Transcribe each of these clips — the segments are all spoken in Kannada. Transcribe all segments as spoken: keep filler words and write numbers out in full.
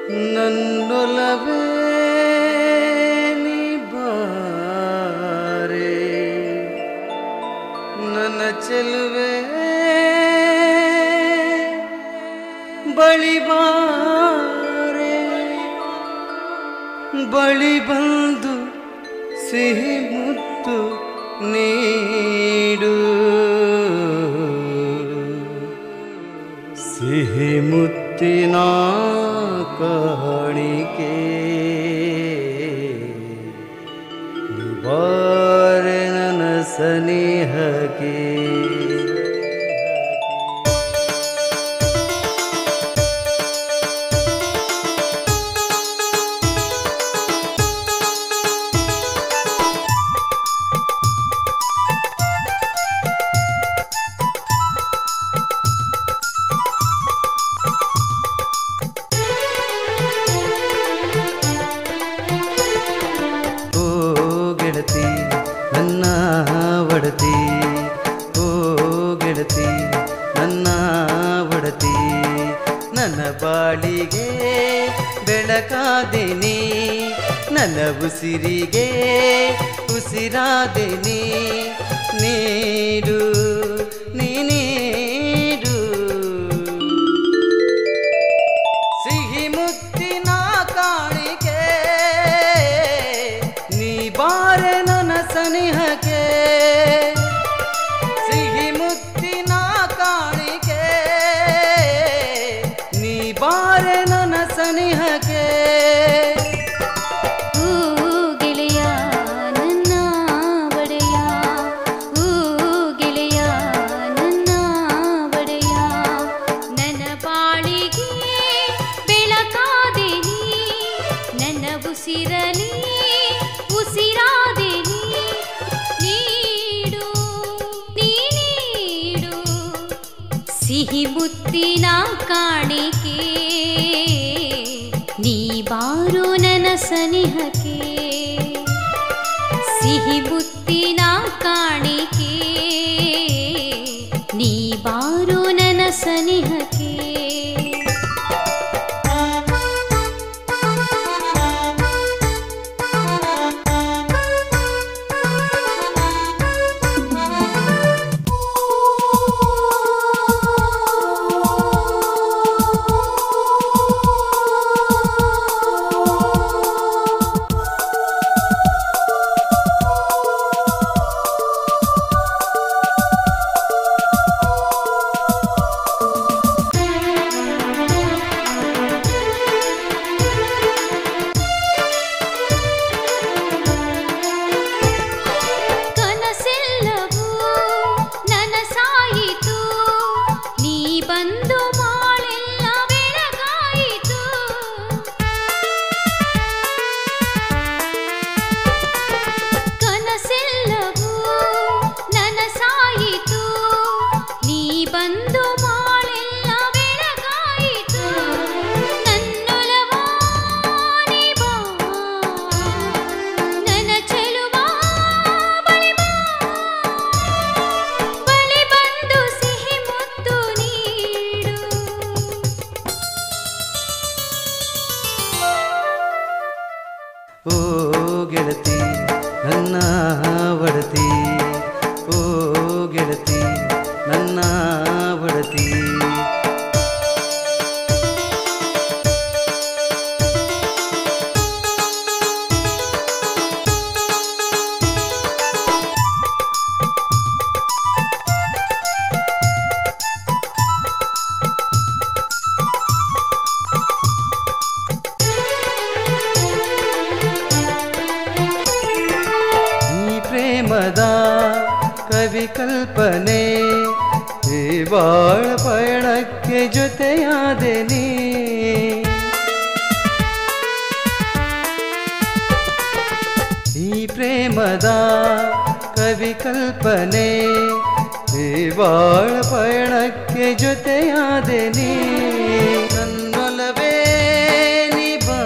ನನ್ನೊಲವೇ ನೀ ಬಾರೆ ನನ್ನ ಚೆಲುವೆ ಬಳಿ ಬಾರೆ ಬಳಿ ಬಂದು ಸಿಹಿ ಮುತ್ತು ನೀಡು ಸಿಹಿ ಮುತ್ತಿನ ಕಾಣಿಕೆ ಬಾರೆ ನನ್ನ ಸನಿಹಕ್ಕೆ ನನ್ನ ಒಡತಿ ಓ ಗೆಳತಿ ನನ್ನ ಒಡತಿ ನನ್ನ ಬಾಳಿಗೆ ಬೆಳಕಾದೆನಿ ನನ್ನ ಉಸಿರಿಗೆ ಉಸಿರಾದೆನಿ ನೀಡು ನೀ ನೀಡು ಸಿಹಿ ಮುತ್ತಿನ ಕಾಣಿಕೆ ನೀ ಬಾರೆ ನನ್ನ ಸನಿಹಕ್ಕೆ ಸಿಹಿ ಮುತ್ತಿನ ಕಾಣಿಕೆ ನೀ ಬಾರೆ ನನ್ನ ಸನಿಹಕ್ಕೆ ಓ ಗೆಳೆಯ ನನ್ನ ಒಡೆಯ ಓ ಗೆಳೆಯ ನನ್ನ ಒಡೆಯ ನನ್ನ ಬಾಳಿಗೆ ಬೆಳಕಾದೆ ನೀ ನನ್ನ ಉಸಿರಲಿ ಉಸಿರಾದೆ ನೀ ನೀಡು ನೀ ನೀಡು ಸಿಹಿ ಮುತ್ತಿನ ಕಾಣಿಕೆ ನೀ ಬಾರೋ ನನ್ನ ಸನಿಹಕ್ಕೆ ಸಿಹಿ ಮುತ್ತಿನ ಕಾಣಿಕೆ ನೀ ಬಾರೋ ನನ್ನ ಸನಿಹಕ್ಕೆ ಓ ಗೆಳತಿ ನನ್ನ ಒಡತಿ ಓ ಗೆಳತಿ ನನ್ನ ಒಡತಿ ಪ್ರೇಮದ ಕವಿ ಕಲ್ಪನೆ ಈ ಬಾಳ ಪಯಣಕ್ಕೆ ಜೊತೆಯಾದೆ ನೀ ಈ ಪ್ರೇಮದ ಕವಿ ಕಲ್ಪನೆ ಈ ಬಾಳ ಪಯಣಕ್ಕೆ ಜೊತೆಯಾದೆ ನೀ ನನ್ನೊಲವೇ ನೀ ಬಾ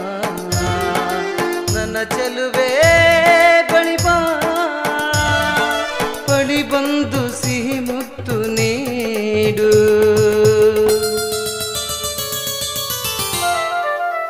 ನನ್ನ ಚೆಲುವೆ ಬಳಿ ಬಾ ಬಳಿ ಬಂದು ಸಿಹಿ ಮುತ್ತು ನೀಡು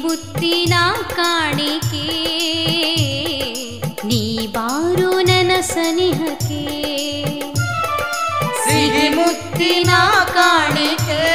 ಮುತ್ತಿನ ಕಾಣಿಕೆ ನೀ ಬಾರು ನನ್ನ ಸನಿಹಕ್ಕೆ ಸಿಹಿ ಮುತ್ತಿನ ಕಾಣಿಕೆ